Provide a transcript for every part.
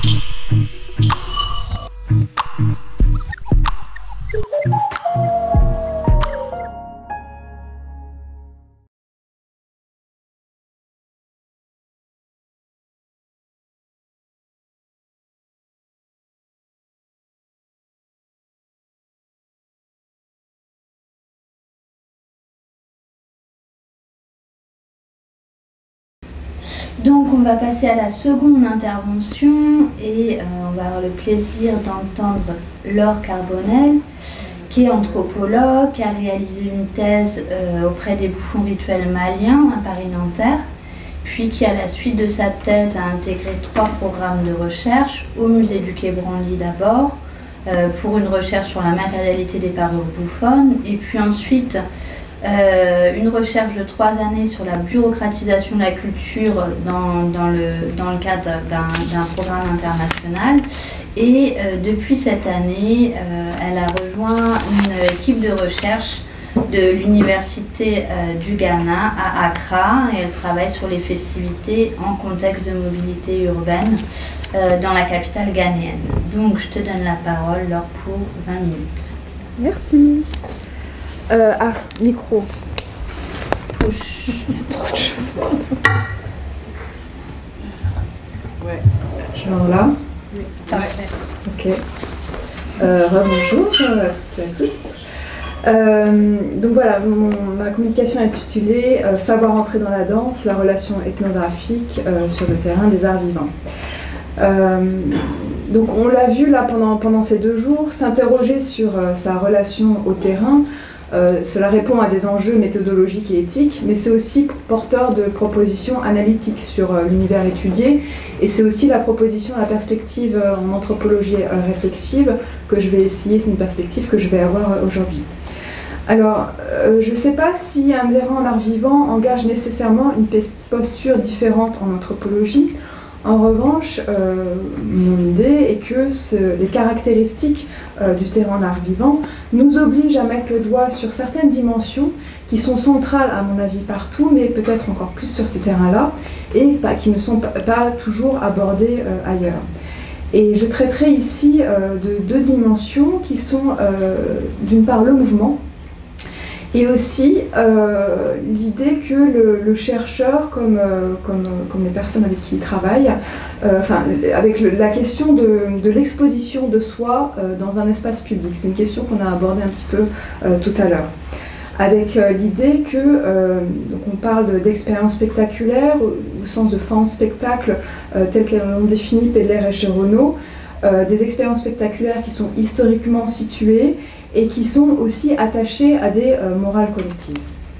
Donc on va passer à la seconde intervention et on va avoir le plaisir d'entendre Laure Carbonel, qui est anthropologue, qui a réalisé une thèse auprès des bouffons rituels maliens à Paris-Nanterre, puis qui à la suite de sa thèse a intégré 3 programmes de recherche au musée du Quai Branly d'abord, pour une recherche sur la matérialité des parures bouffonnes, et puis ensuite une recherche de 3 années sur la bureaucratisation de la culture dans le cadre d'un programme international. Et depuis cette année, elle a rejoint une équipe de recherche de l'Université du Ghana à Accra, et elle travaille sur les festivités en contexte de mobilité urbaine dans la capitale ghanéenne. Donc je te donne la parole, Laure, pour 20 minutes. Merci. Micro. Push. Il y a trop de choses. Ouais. Genre là. Oui. Parfait. Ok. Rebonjour à toutes et à tous. Donc voilà, ma communication est intitulée Savoir entrer dans la danse, la relation ethnographique sur le terrain des arts vivants. Donc on l'a vu là pendant ces 2 jours, s'interroger sur sa relation au terrain. Cela répond à des enjeux méthodologiques et éthiques, mais c'est aussi porteur de propositions analytiques sur l'univers étudié, et c'est aussi la proposition, la perspective en anthropologie réflexive que je vais essayer, c'est une perspective que je vais avoir aujourd'hui. Alors, je ne sais pas si un adhérent en art vivant engage nécessairement une posture différente en anthropologie. En revanche, mon idée est que les caractéristiques du terrain en art vivant nous obligent à mettre le doigt sur certaines dimensions qui sont centrales à mon avis partout, mais peut-être encore plus sur ces terrains-là, et qui ne sont pas toujours abordés ailleurs. Et je traiterai ici de 2 dimensions qui sont d'une part le mouvement, et aussi l'idée que le chercheur, comme les personnes avec qui il travaille, avec la question de l'exposition de soi dans un espace public. C'est une question qu'on a abordée un petit peu tout à l'heure. Avec l'idée que, donc on parle d'expériences spectaculaires au sens de forme spectacle telles qu'elles l'ont défini Pedler et Cherono, des expériences spectaculaires qui sont historiquement situées et qui sont aussi attachées à des morales collectives.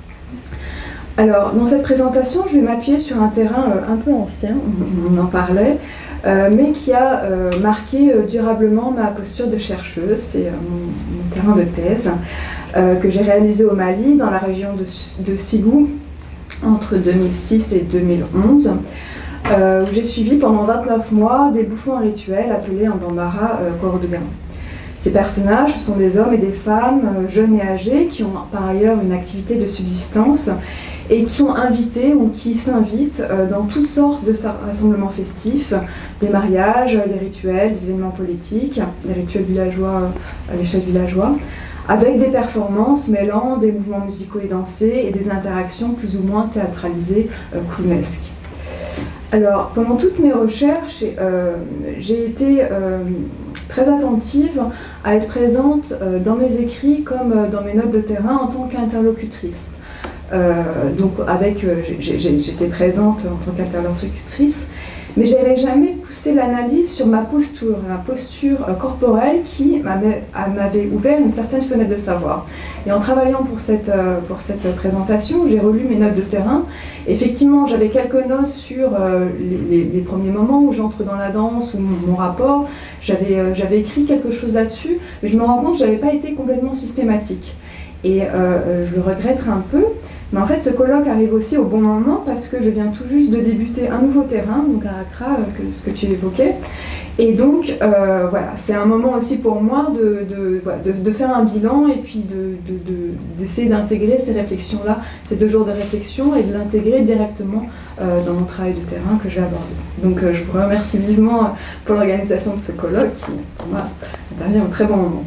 Alors, dans cette présentation, je vais m'appuyer sur un terrain un peu ancien, on en parlait, mais qui a marqué durablement ma posture de chercheuse. C'est mon terrain de thèse que j'ai réalisé au Mali, dans la région de Ségou, entre 2006 et 2011, où j'ai suivi pendant 29 mois des bouffons rituels appelés en bambara Korodogan. Ces personnages sont des hommes et des femmes, jeunes et âgés, qui ont par ailleurs une activité de subsistance et qui sont invités ou qui s'invitent dans toutes sortes de rassemblements festifs, des mariages, des rituels, des événements politiques, des rituels villageois à l'échelle villageoise, avec des performances mêlant des mouvements musicaux et dansés et des interactions plus ou moins théâtralisées, clownesques. Alors, pendant toutes mes recherches, j'ai été très attentive à être présente dans mes écrits comme dans mes notes de terrain en tant qu'interlocutrice. Donc, j'étais présente en tant qu'interlocutrice, mais je n'avais jamais poussé l'analyse sur ma posture corporelle qui m'avait ouvert une certaine fenêtre de savoir. Et en travaillant pour cette présentation, j'ai relu mes notes de terrain. Effectivement, j'avais quelques notes sur les premiers moments où j'entre dans la danse, ou mon rapport. J'avais écrit quelque chose là-dessus, mais je me rends compte que je n'avais pas été complètement systématique. Et je le regretterai un peu, Mais en fait, ce colloque arrive aussi au bon moment parce que je viens tout juste de débuter un nouveau terrain, donc à Accra, ce que tu évoquais. Et donc, voilà, c'est un moment aussi pour moi de faire un bilan et puis d'essayer d'intégrer ces réflexions-là, ces 2 jours de réflexion, et de l'intégrer directement dans mon travail de terrain que je vais aborder. Donc, je vous remercie vivement pour l'organisation de ce colloque qui, pour moi, intervient au très bon moment.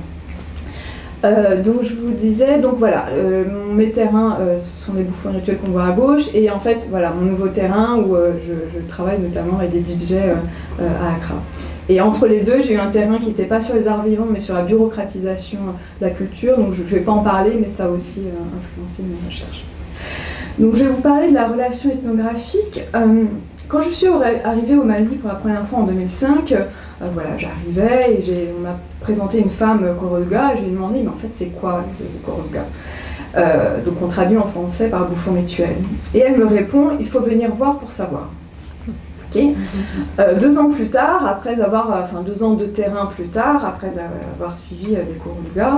Donc je vous disais, donc voilà, mes terrains, ce sont les bouffons rituels qu'on voit à gauche, et en fait, voilà, mon nouveau terrain où je travaille notamment avec des DJ à Accra. Et entre les deux, j'ai eu un terrain qui n'était pas sur les arts vivants, mais sur la bureaucratisation de la culture, donc je ne vais pas en parler, mais ça a aussi influencé mes recherches. Donc je vais vous parler de la relation ethnographique. Quand je suis arrivée au Mali pour la première fois en 2005, voilà, j'arrivais et on m'a présenté une femme Koroga, et je lui ai demandé, mais en fait c'est quoi les Koroga? Donc on traduit en français par bouffon rituel. Et elle me répond, il faut venir voir pour savoir. Okay. 2 ans plus tard, après avoir, enfin 2 ans de terrain plus tard, après avoir suivi des Koroga,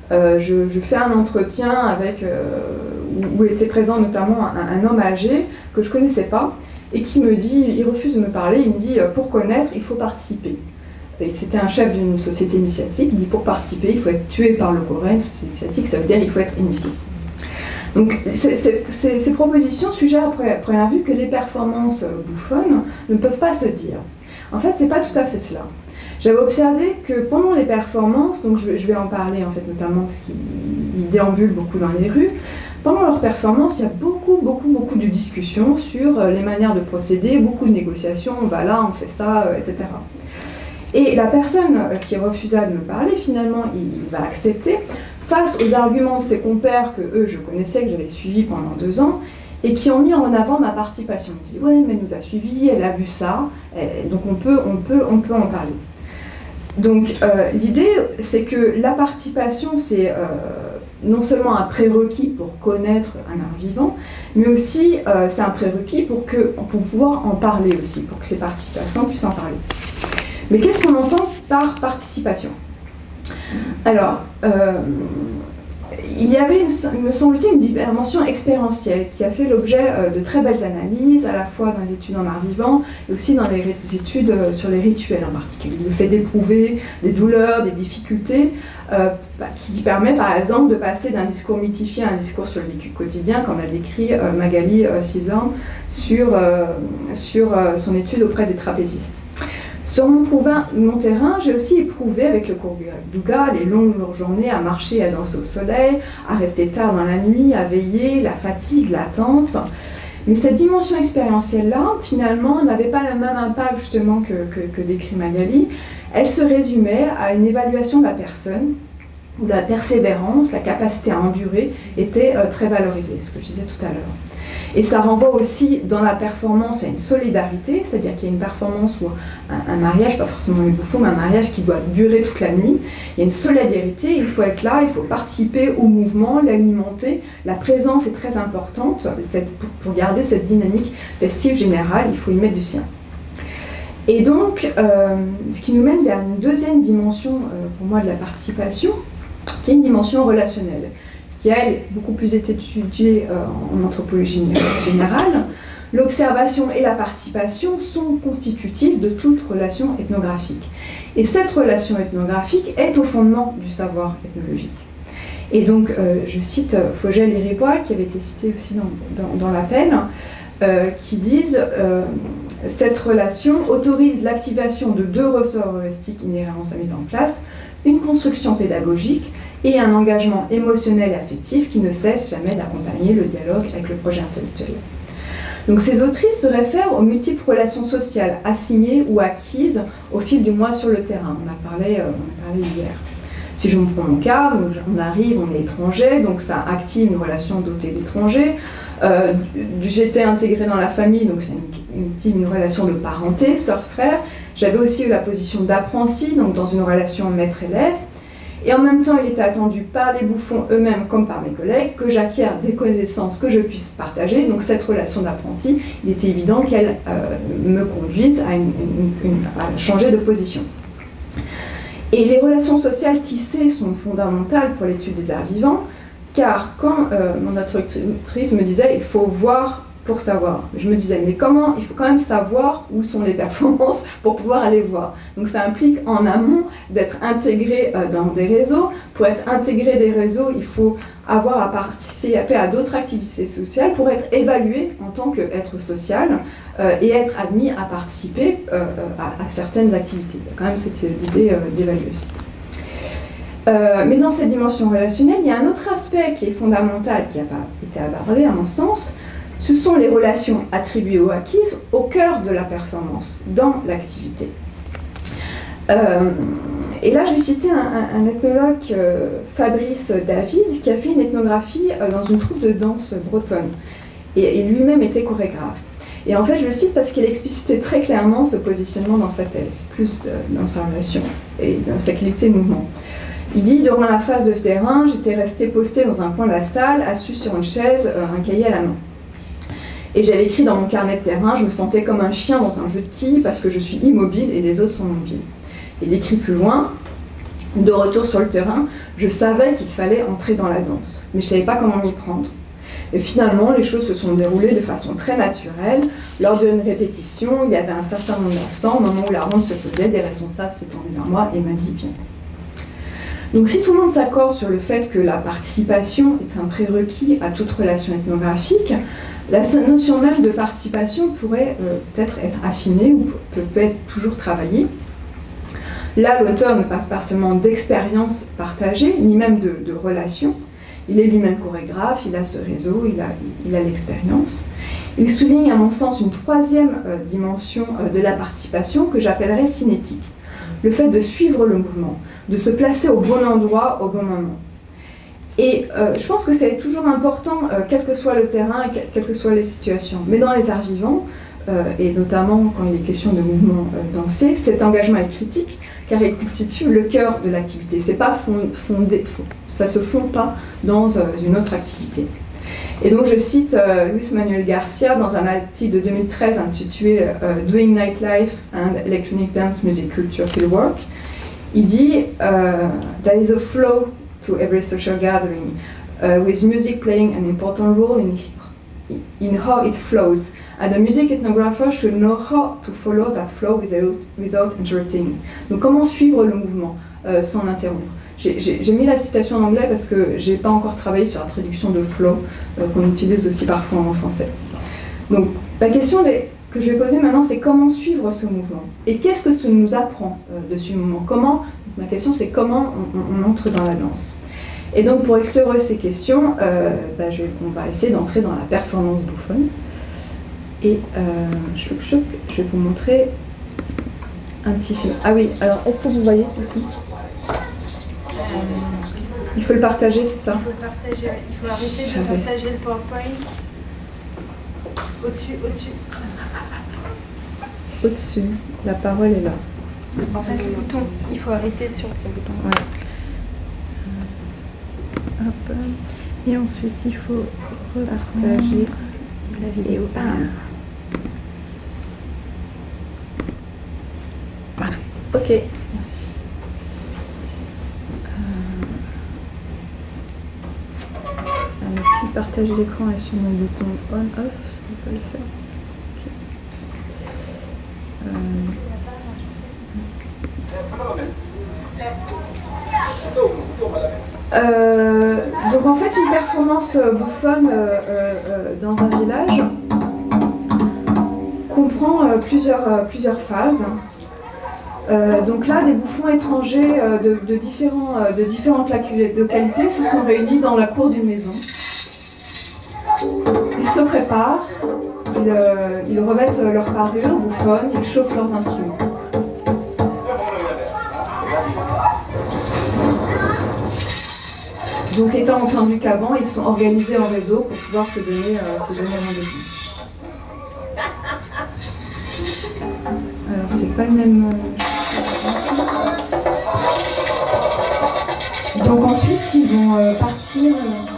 je fais un entretien avec, où était présent notamment un homme âgé que je ne connaissais pas, et qui me dit, il refuse de me parler, il me dit pour connaître, il faut participer. Et c'était un chef d'une société initiatique, il dit pour participer, il faut être tué par le Coran, une société initiatique, ça veut dire qu'il faut être initié. Donc ces propositions suggèrent à première vue que les performances bouffonnes ne peuvent pas se dire. En fait, c'est pas tout à fait cela. J'avais observé que pendant les performances, donc je vais en parler en fait notamment parce qu'ils déambulent beaucoup dans les rues, pendant leurs performances, il y a beaucoup de discussions sur les manières de procéder, beaucoup de négociations, on va là, on fait ça, etc. Et la personne qui refusa de me parler, finalement, il va accepter, face aux arguments de ses compères que eux, je connaissais, que j'avais suivis pendant 2 ans, et qui ont mis en avant ma participation. Ils disent, ouais, mais elle nous a suivis, elle a vu ça, donc on peut en parler. Donc l'idée, c'est que la participation, c'est non seulement un prérequis pour connaître un art vivant, mais aussi c'est un prérequis pour pouvoir en parler aussi, pour que ces participants puissent en parler. Mais qu'est-ce qu'on entend par participation? Alors, il y avait, me semble-t-il, une dimension expérientielle qui a fait l'objet de très belles analyses, à la fois dans les études en art vivant, et aussi dans les études sur les rituels en particulier. Le fait d'éprouver des douleurs, des difficultés, qui permet par exemple de passer d'un discours mythifié à un discours sur le vécu quotidien, comme l'a décrit Magali Cizorn sur son étude auprès des trapézistes. Sur mon terrain, j'ai aussi éprouvé avec le Koroga les longues journées à marcher, à danser au soleil, à rester tard dans la nuit, à veiller, la fatigue, l'attente. Mais cette dimension expérientielle-là, finalement, n'avait pas le même impact justement que décrit Magali. Elle se résumait à une évaluation de la personne, où la persévérance, la capacité à endurer était très valorisée, ce que je disais tout à l'heure. Et ça renvoie aussi dans la performance à une solidarité, c'est-à-dire qu'il y a une performance ou un mariage, pas forcément les bouffons, mais un mariage qui doit durer toute la nuit. Il y a une solidarité, il faut être là, il faut participer au mouvement, l'alimenter. La présence est très importante, pour garder cette dynamique festive générale, il faut y mettre du sien. Et donc, ce qui nous mène vers une deuxième dimension, pour moi, de la participation, qui est une dimension relationnelle, qui a beaucoup plus été étudiée en anthropologie générale. L'observation et la participation sont constitutives de toute relation ethnographique. Et cette relation ethnographique est au fondement du savoir ethnologique. Et donc, je cite Fogel et Ripoll, qui avait été cité aussi dans l'appel, qui disent cette relation autorise l'activation de 2 ressorts heuristiques inhérents à sa mise en place, une construction pédagogique et un engagement émotionnel et affectif qui ne cesse jamais d'accompagner le dialogue avec le projet intellectuel. Donc ces autrices se réfèrent aux multiples relations sociales assignées ou acquises au fil du mois sur le terrain. On a parlé hier. Si je me prends mon cas, on arrive, on est étranger, donc ça active une relation dotée d'étranger. J'étais intégrée dans la famille, donc c'est une relation de parenté, sœur-frère. J'avais aussi eu la position d'apprenti, donc dans une relation maître-élève. Et en même temps, il était attendu par les bouffons eux-mêmes comme par mes collègues que j'acquière des connaissances que je puisse partager. Donc cette relation d'apprenti, il était évident qu'elle me conduise à changer de position. Et les relations sociales tissées sont fondamentales pour l'étude des arts vivants Car quand mon introductrice me disait « il faut voir pour savoir », je me disais « mais comment? Il faut quand même savoir où sont les performances pour pouvoir aller voir ». Donc ça implique en amont d'être intégré dans des réseaux. Pour être intégré des réseaux, il faut avoir à participer à d'autres activités sociales pour être évalué en tant qu'être social et être admis à participer à certaines activités. Il y a quand même cette idée d'évaluation. Mais dans cette dimension relationnelle, il y a un autre aspect qui est fondamental, qui n'a pas été abordé à mon sens. Ce sont les relations attribuées ou acquises au cœur de la performance, dans l'activité. Et là, je vais citer un ethnologue, Fabrice David, qui a fait une ethnographie dans une troupe de danse bretonne. Et lui-même était chorégraphe. Et en fait, je le cite parce qu'il explicitait très clairement ce positionnement dans sa thèse, plus dans sa relation et dans sa qualité de mouvement. Il dit, durant la phase de terrain, j'étais resté posté dans un coin de la salle, assis sur une chaise, un cahier à la main. Et j'avais écrit dans mon carnet de terrain, je me sentais comme un chien dans un jeu de quilles parce que je suis immobile et les autres sont mobiles. Il écrit plus loin, de retour sur le terrain, je savais qu'il fallait entrer dans la danse, mais je ne savais pas comment m'y prendre. Et finalement, les choses se sont déroulées de façon très naturelle. Lors d'une répétition, il y avait un certain nombre d'absents. Au moment où la ronde se faisait, des responsables s'est tournés vers moi et m'a dit « viens ». Donc si tout le monde s'accorde sur le fait que la participation est un prérequis à toute relation ethnographique, la notion même de participation pourrait peut-être être affinée ou peut être toujours travaillée. Là, l'auteur ne passe pas seulement d'expériences partagées, ni même de relations. Il est lui-même chorégraphe, il a ce réseau, il a l'expérience. Il souligne, à mon sens, une troisième dimension de la participation que j'appellerais cinétique. Le fait de suivre le mouvement, de se placer au bon endroit, au bon moment. Et je pense que c'est toujours important, quel que soit le terrain, quelles que soient les situations. Mais dans les arts vivants, et notamment quand il est question de mouvement dansé, cet engagement est critique, car il constitue le cœur de l'activité. C'est pas fondé, ça se fonde pas dans une autre activité. Et donc je cite Luis Manuel Garcia dans un article de 2013 intitulé Doing Nightlife and Electronic Dance Music Culture Fieldwork. Il dit There is a flow to every social gathering, with music playing an important role in how it flows. And the music ethnographer should know how to follow that flow without interrupting. Donc comment suivre le mouvement sans l'interrompre. J'ai mis la citation en anglais parce que j'ai pas encore travaillé sur la traduction de flow qu'on utilise aussi parfois en français. Donc la question que je vais poser maintenant, c'est comment suivre ce mouvement et qu'est-ce que ça nous apprend de ce mouvement. Ma question c'est comment on entre dans la danse. Et donc pour explorer ces questions, on va essayer d'entrer dans la performance bouffonne. Et je vais vous montrer un petit film. Ah oui, alors est-ce que vous voyez aussi? Il faut le partager, c'est ça? Il faut le partager, il faut arrêter de partager le PowerPoint. Au-dessus. Au-dessus, la parole est là. En fait, le bouton, il faut arrêter sur le bouton. Ouais. Hop. Et ensuite, il faut repartager la vidéo. Voilà. Ok, merci. Si partager l'écran est sur mon bouton on-off, ça peut le faire. Donc en fait, une performance bouffonne dans un village comprend plusieurs phases. Donc là, des bouffons étrangers de différentes localités se sont réunis dans la cour d'une maison. Ils se préparent, ils revêtent leur parure bouffonne, ils chauffent leurs instruments. Donc étant entendu qu'avant, ils sont organisés en réseau pour pouvoir se donner rendez-vous. Alors c'est pas le même... Donc ensuite, ils vont partir...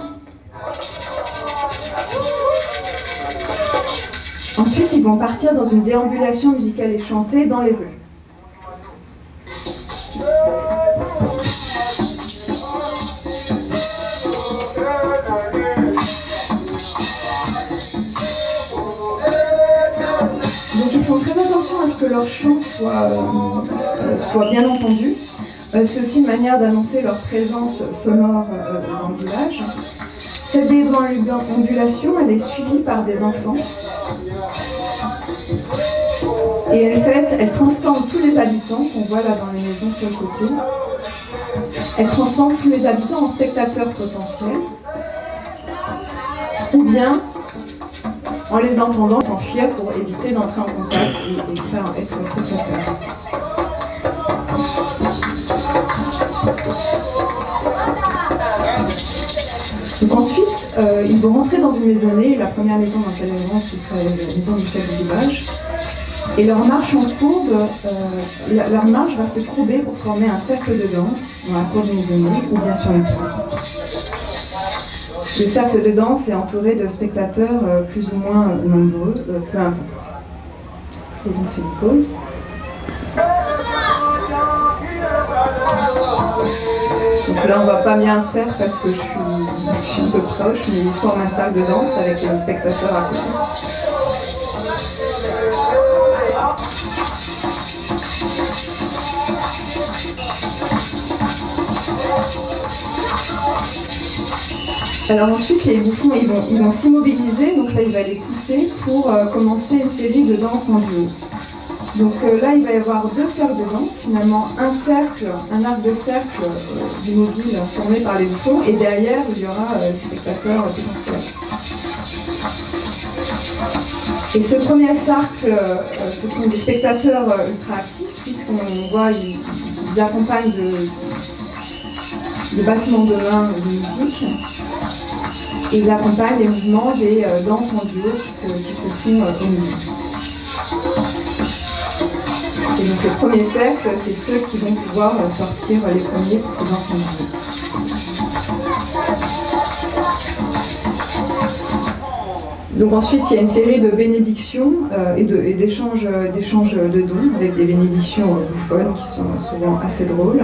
Ensuite, ils vont partir dans une déambulation musicale et chantée dans les rues. que leur chant soit bien entendu. C'est aussi une manière d'annoncer leur présence sonore dans le village. Cette déambulation, elle est suivie par des enfants. Et elle transforme tous les habitants, qu'on voit là dans les maisons sur le côté. Elle transforme tous les habitants en spectateurs potentiels. Ou bien, en les entendant, s'enfuir pour éviter d'entrer en contact et faire être spectateurs. Donc ensuite, ils vont rentrer dans une maisonnée. La première maison dans laquelle ils vont, ce sera la maison du chef du village. Et leur marche en courbe, leur marche va se courber pour former un cercle de danse dans la cour d'une maisonnée ou bien sur une place. Le cercle de danse est entouré de spectateurs plus ou moins nombreux, peu importe. Ils ont fait une pause. Donc là, on ne voit pas bien le cercle parce que je suis un peu proche, mais ils forment un cercle de danse avec les spectateurs à côté. Alors ensuite, les bouffons, ils vont s'immobiliser, donc là, il va les pousser pour commencer une série de danses en duo. Donc là, il va y avoir deux cercles de danse, finalement un arc de cercle immobile formé par les bouffons, et derrière, il y aura les spectateurs potentiels. Et ce premier cercle, ce sont des spectateurs ultra actifs, puisqu'on voit, ils accompagnent de battements de main de musique. Et ils accompagnent les mouvements des danses en duo qui se font au milieu. Et donc le premier cercle, c'est ceux qui vont pouvoir sortir les premiers pour ces danses en duo. Donc ensuite, il y a une série de bénédictions et d'échanges de dons avec des bénédictions bouffonnes qui sont souvent assez drôles.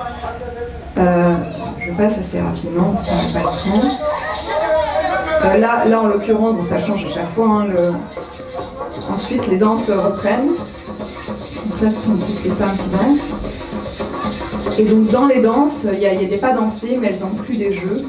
Je passe assez rapidement parce qu'on n'a pas le temps. Là, en l'occurrence, bon, ça change à chaque fois. Hein, ensuite, les danses reprennent. Donc là, ce sont plus les femmes qui dansent. Et donc, dans les danses, il y a des pas dansés, mais elles n'ont plus des jeux.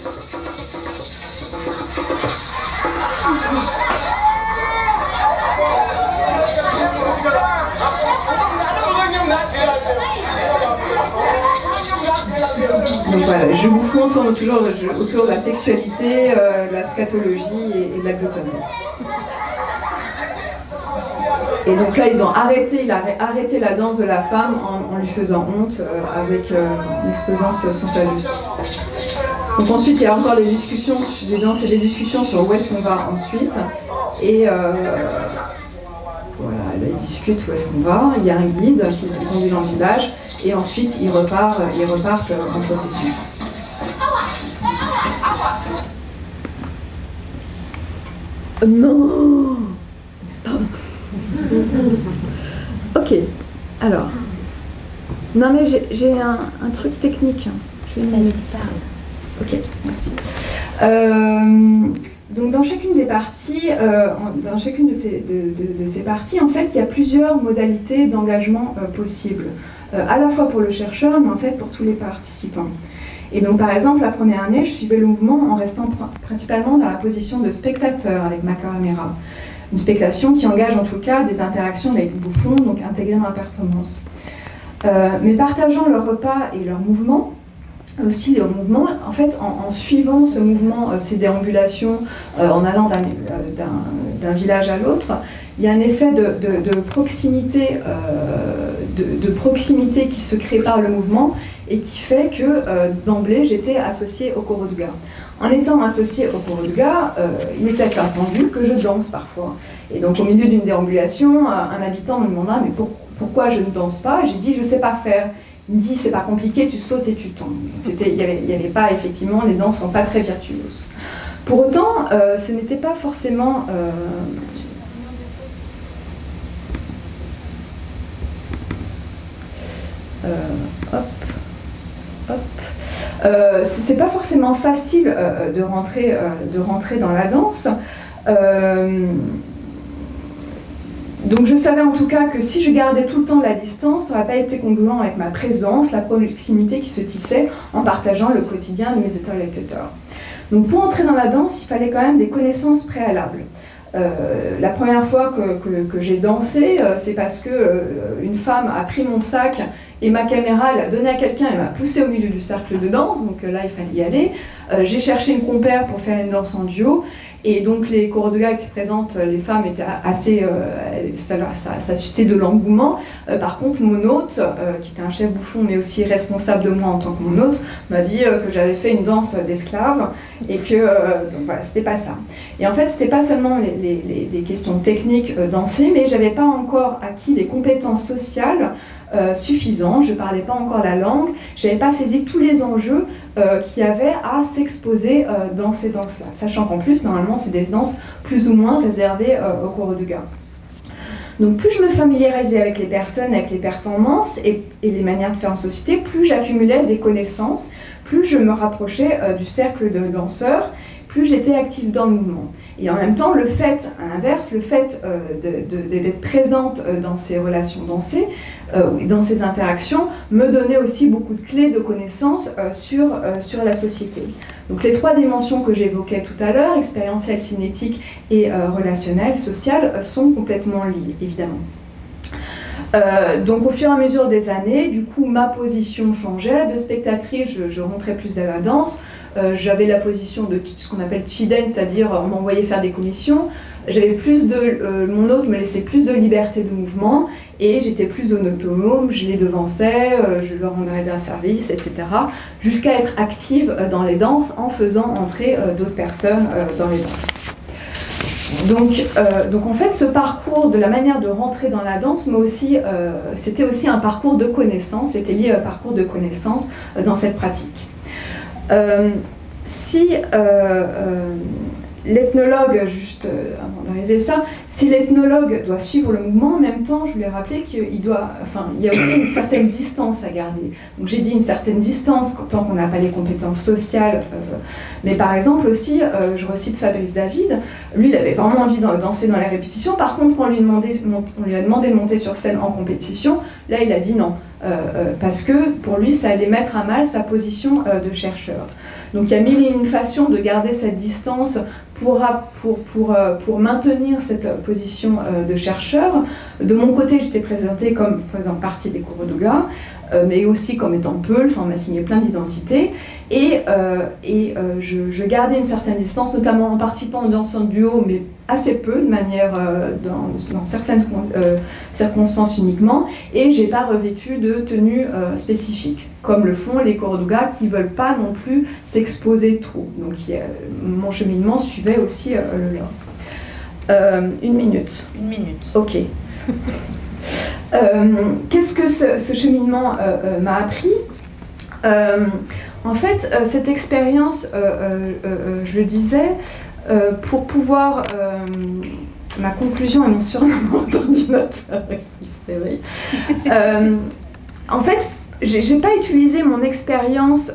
Donc voilà, les jeux bouffons tournent toujours autour de la sexualité, la scatologie et de la gloutonnerie. Et donc là, ils ont arrêté la danse de la femme en lui faisant honte en exposant son phallus. Donc ensuite, il y a encore des discussions, des danses et des discussions sur où est-ce qu'on va ensuite. Et voilà, là, ils discutent où est-ce qu'on va. Il y a un guide qui se conduit dans le village. Et ensuite, ils repartent en procession. Non. Pardon. Ok, alors. Non mais j'ai un truc technique. Je vais y parler. Ok, merci. Donc dans chacune des parties, dans chacune de ces parties, en fait, il y a plusieurs modalités d'engagement possibles. À la fois pour le chercheur, mais en fait pour tous les participants. Et donc par exemple, la première année, je suivais le mouvement en restant principalement dans la position de spectateur avec ma caméra. Une spectation qui engage en tout cas des interactions avec le bouffon, donc intégrées dans la performance. Mais partageant leur repas et leurs mouvements, aussi leur mouvement, en fait, en suivant ce mouvement, ces déambulations, en allant d'un village à l'autre, il y a un effet de proximité, de proximité qui se crée par le mouvement et qui fait que d'emblée j'étais associée au Koroduga. En étant associée au Koroduga, il était attendu que je danse parfois. Et donc au milieu d'une déambulation, un habitant me demanda mais pourquoi je ne danse pas? J'ai dit je ne sais pas faire. Il me dit c'est pas compliqué, tu sautes et tu tombes. Il y avait pas effectivement, les danses sont pas très virtuoses. Pour autant, ce n'était pas forcément c'est pas forcément facile de rentrer dans la danse. Donc je savais en tout cas que si je gardais tout le temps la distance, ça n'aurait pas été congruent avec ma présence, la proximité qui se tissait en partageant le quotidien de mes interlocuteurs. Donc pour entrer dans la danse, il fallait quand même des connaissances préalables. La première fois que j'ai dansé, c'est parce que une femme a pris mon sac et ma caméra l'a donnée à quelqu'un et m'a poussé au milieu du cercle de danse, donc là il fallait y aller. J'ai cherché une compère pour faire une danse en duo, et donc les chorégraphes qui se présentent, les femmes étaient assez, ça suscitait de l'engouement. Par contre mon hôte, qui était un chef bouffon mais aussi responsable de moi en tant que mon hôte, m'a dit que j'avais fait une danse d'esclave et que donc voilà, c'était pas ça. Et en fait c'était pas seulement des questions techniques danser, mais j'avais pas encore acquis les compétences sociales suffisant, je ne parlais pas encore la langue, je n'avais pas saisi tous les enjeux qu'il y avait à s'exposer dans ces danses-là, sachant qu'en plus, normalement, c'est des danses plus ou moins réservées aux chorégraphes. Donc plus je me familiarisais avec les personnes, avec les performances et les manières de faire en société, plus j'accumulais des connaissances, plus je me rapprochais du cercle de danseurs, plus j'étais active dans le mouvement. Et en même temps, le fait, à l'inverse, le fait d'être présente dans ces relations dansées, dans ces interactions, me donnait aussi beaucoup de clés de connaissances sur la société. Donc les trois dimensions que j'évoquais tout à l'heure, expérientielle, cinétique et relationnelle, sociale, sont complètement liées, évidemment. Donc au fur et à mesure des années, du coup ma position changeait, de spectatrice je rentrais plus dans la danse, j'avais la position de ce qu'on appelle chiden, c'est-à-dire on m'envoyait faire des commissions, j'avais plus de, mon hôte me laissait plus de liberté de mouvement et j'étais plus autonome, je les devançais, je leur rendais un service, etc. jusqu'à être active dans les danses en faisant entrer d'autres personnes dans les danses. Donc en fait, ce parcours de la manière de rentrer dans la danse, mais aussi, c'était aussi un parcours de connaissance, c'était lié à un parcours de connaissance dans cette pratique. Si l'ethnologue, juste avant d'arriver à ça, si l'ethnologue doit suivre le mouvement, en même temps, je lui ai rappelé qu'il doit, enfin, il y a aussi une certaine distance à garder. Donc j'ai dit une certaine distance tant qu'on n'a pas les compétences sociales, mais par exemple aussi, je recite Fabrice David, lui il avait vraiment envie de danser dans les répétitions, par contre quand on lui a demandé de monter sur scène en compétition, là il a dit non. Parce que pour lui ça allait mettre à mal sa position de chercheur. Donc il y a mille et une façons de garder cette distance pour maintenir cette position de chercheur. De mon côté j'étais présentée comme faisant partie des chorégraphes, mais aussi comme étant Peul, on m'a signé plein d'identités et je gardais une certaine distance, notamment en participant aux danses en duo, mais assez peu, de manière dans certaines circonstances uniquement, et j'ai pas revêtu de tenue spécifique, comme le font les chorégraphes qui ne veulent pas non plus s'exposer trop. Donc mon cheminement suivait aussi le leur. Une minute. Une minute. Ok. Qu'est-ce que ce cheminement m'a appris? En fait, cette expérience, je le disais, pour pouvoir... ma conclusion est mon surnom d'ordinateur, c'est vrai. En fait, j'ai pas utilisé mon expérience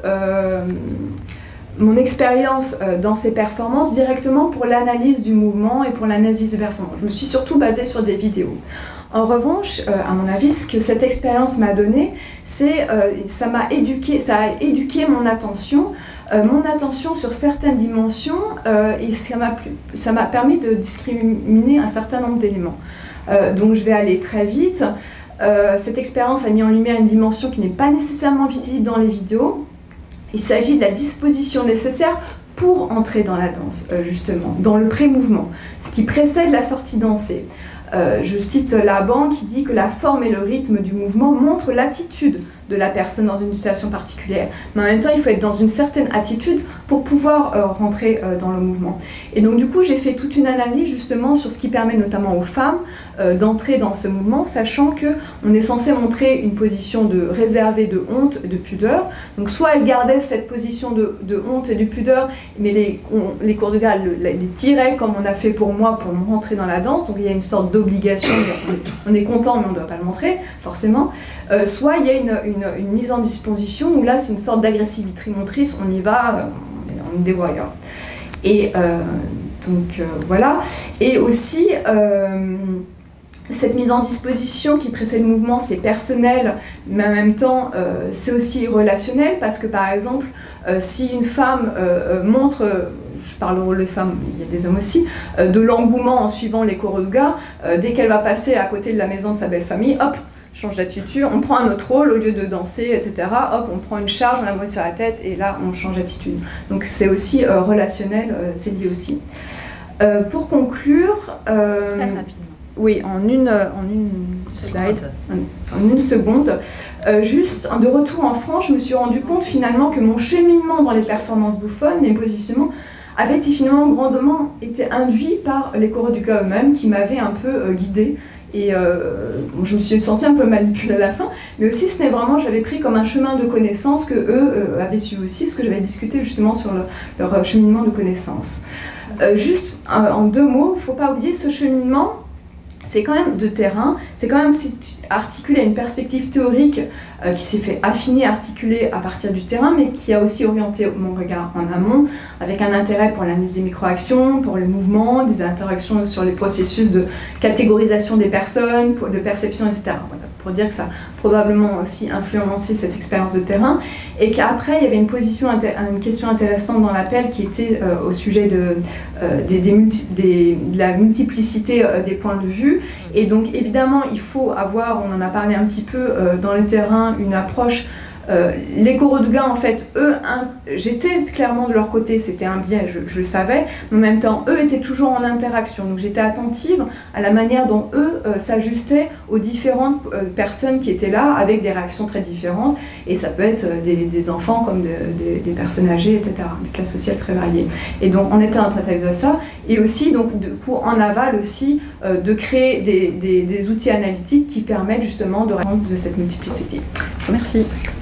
dans ces performances directement pour l'analyse du mouvement et pour l'analyse des performances. Je me suis surtout basée sur des vidéos. En revanche, à mon avis, ce que cette expérience m'a donné, c'est ça a éduqué mon attention sur certaines dimensions et ça m'a permis de discriminer un certain nombre d'éléments. Donc je vais aller très vite. Cette expérience a mis en lumière une dimension qui n'est pas nécessairement visible dans les vidéos. Il s'agit de la disposition nécessaire pour entrer dans la danse, justement, dans le pré-mouvement, ce qui précède la sortie dansée. Je cite Laban qui dit que la forme et le rythme du mouvement montrent l'attitude de la personne dans une situation particulière. Mais en même temps, il faut être dans une certaine attitude pour pouvoir rentrer dans le mouvement. Et donc du coup, j'ai fait toute une analyse justement sur ce qui permet notamment aux femmes d'entrer dans ce mouvement, sachant qu'on est censé montrer une position de réservée, de honte, de pudeur. Donc soit elles gardaient cette position de honte et de pudeur, mais les chorégraphes les tiraient comme on a fait pour moi pour rentrer dans la danse. Donc il y a une sorte d'obligation, on est content mais on ne doit pas le montrer, forcément. Soit il y a une mise en disposition où là c'est une sorte d'agressivité motrice, on y va, on est des warriors. Et donc voilà. Et aussi Cette mise en disposition qui précède le mouvement, c'est personnel, mais en même temps, c'est aussi relationnel, parce que par exemple, si une femme montre, je parle au rôle des femmes, il y a des hommes aussi, de l'engouement en suivant les Koroduga, dès qu'elle va passer à côté de la maison de sa belle famille, hop, change d'attitude, on prend un autre rôle, au lieu de danser, etc., hop, on prend une charge, on la met sur la tête, et là, on change d'attitude. Donc c'est aussi relationnel, c'est lié aussi. Pour conclure... Très rapidement. Oui, en une slide, en une seconde. Juste, de retour en France, je me suis rendu compte finalement que mon cheminement dans les performances bouffonnes, mes positionnements, avait finalement grandement été induit par les Koroduga eux-mêmes qui m'avaient un peu guidée. Et je me suis sentie un peu manipulée à la fin, mais aussi c'était vraiment, j'avais pris comme un chemin de connaissances que eux avaient suivi aussi, parce que j'avais discuté justement sur leur cheminement de connaissances. Juste en 2 mots, il ne faut pas oublier ce cheminement. C'est quand même de terrain, c'est quand même aussi articulé à une perspective théorique qui s'est fait affiner, articuler à partir du terrain, mais qui a aussi orienté mon regard en amont, avec un intérêt pour l'analyse des micro-actions, pour les mouvements, des interactions sur les processus de catégorisation des personnes, de perception, etc. Voilà, pour dire que ça a probablement aussi influencé cette expérience de terrain, et qu'après il y avait une question intéressante dans l'appel qui était au sujet de la multiplicité des points de vue, et donc évidemment il faut avoir, on en a parlé un petit peu dans le terrain, une approche. Les Koroduga, en fait, eux, j'étais clairement de leur côté, c'était un biais, je le savais, mais en même temps, eux étaient toujours en interaction, donc j'étais attentive à la manière dont eux s'ajustaient aux différentes personnes qui étaient là, avec des réactions très différentes, et ça peut être des enfants comme des personnes âgées, etc., des classes sociales très variées. Et donc on était en train de ça, et aussi, donc, du coup, en aval aussi, de créer des outils analytiques qui permettent justement de répondre de cette multiplicité. Merci.